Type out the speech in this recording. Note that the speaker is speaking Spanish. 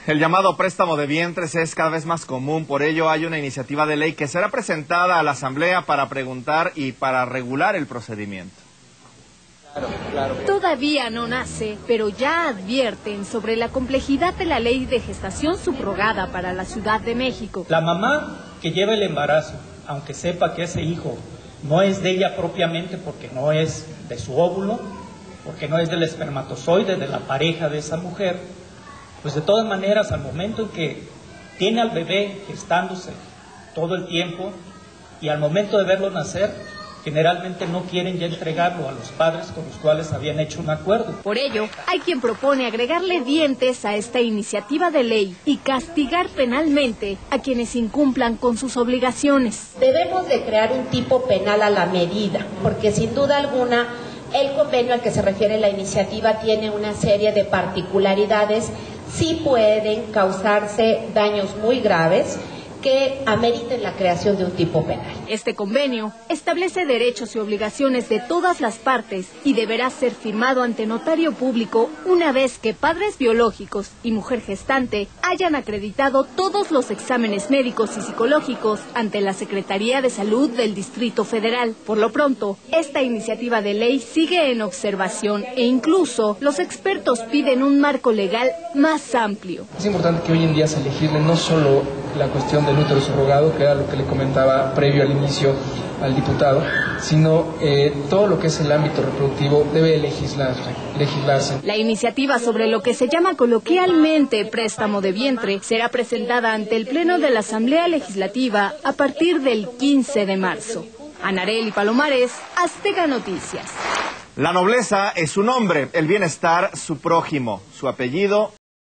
El llamado préstamo de vientres es cada vez más común, por ello hay una iniciativa de ley que será presentada a la Asamblea para preguntar y para regular el procedimiento. Todavía no nace, pero ya advierten sobre la complejidad de la ley de gestación subrogada para la Ciudad de México. La mamá que lleva el embarazo, aunque sepa que ese hijo no es de ella propiamente porque no es de su óvulo, porque no es del espermatozoide de la pareja de esa mujer, pues de todas maneras al momento en que tiene al bebé gestándose todo el tiempo y al momento de verlo nacer, generalmente no quieren ya entregarlo a los padres con los cuales habían hecho un acuerdo. Por ello, hay quien propone agregarle dientes a esta iniciativa de ley y castigar penalmente a quienes incumplan con sus obligaciones. Debemos de crear un tipo penal a la medida, porque sin duda alguna el convenio al que se refiere la iniciativa tiene una serie de particularidades, sí pueden causarse daños muy graves que ameriten la creación de un tipo penal. Este convenio establece derechos y obligaciones de todas las partes y deberá ser firmado ante notario público una vez que padres biológicos y mujer gestante hayan acreditado todos los exámenes médicos y psicológicos ante la Secretaría de Salud del Distrito Federal. Por lo pronto, esta iniciativa de ley sigue en observación e incluso los expertos piden un marco legal más amplio. Es importante que hoy en día se legisle no solo la cuestión del útero subrogado, que era lo que le comentaba previo al inicio al diputado, sino todo lo que es el ámbito reproductivo debe legislarse. La iniciativa sobre lo que se llama coloquialmente préstamo de vientre será presentada ante el Pleno de la Asamblea Legislativa a partir del 15 de marzo. Anarely Palomares, Azteca Noticias. La nobleza es su nombre, el bienestar su prójimo, su apellido